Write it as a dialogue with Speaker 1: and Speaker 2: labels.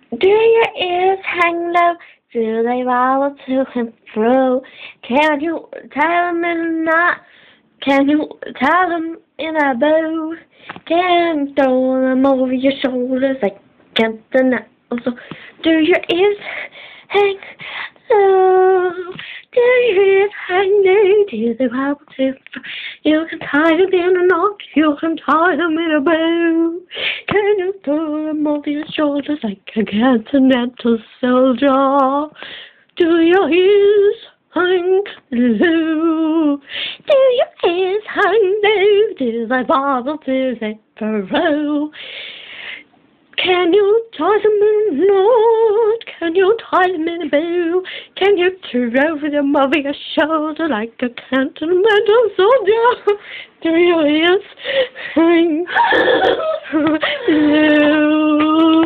Speaker 1: Do your ears hang low? Do they wobble to and fro? Can you tie them in a knot? Can you tie them in a bow? Can you throw them over your shoulders like Captain Also, do your ears hang low? Do your ears hang low? Do they wobble to and fro? You can tie them in a knot. You can tie them in a bow. Can you throw them over your shoulders like a continental soldier? Do your ears hang low? Do your ears hang low? Do they bobble? Do they burrow? Can you tie them in a knot? Can you tie them in a bow? Can you throw them over your shoulder like a continental soldier? Do your ears hang low?